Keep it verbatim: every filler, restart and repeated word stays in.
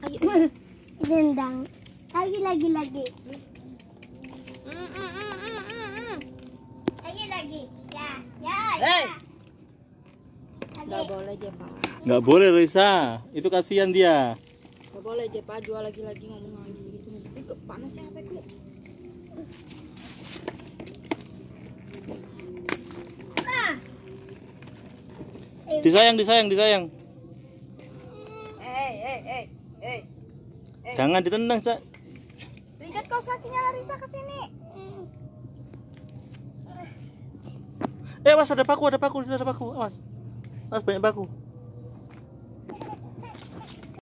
Dendang. Lagi lagi lagi. Lagi lagi. Ya, ya, Hey. ya. Nggak boleh Jepa. Nggak boleh Risa, itu kasihan dia. Nggak boleh Jepa, jual lagi-lagi ngomong lagi gitu. Nanti ke panasnya H P ku. Ah. Disayang, disayang, disayang. Hei, hei, hei, hei. Jangan ditendang, Cak. Lihat kau kakinya Larissa ke sini. Eh, awas ada paku, ada paku, ada paku. Awas. Awas banyak paku.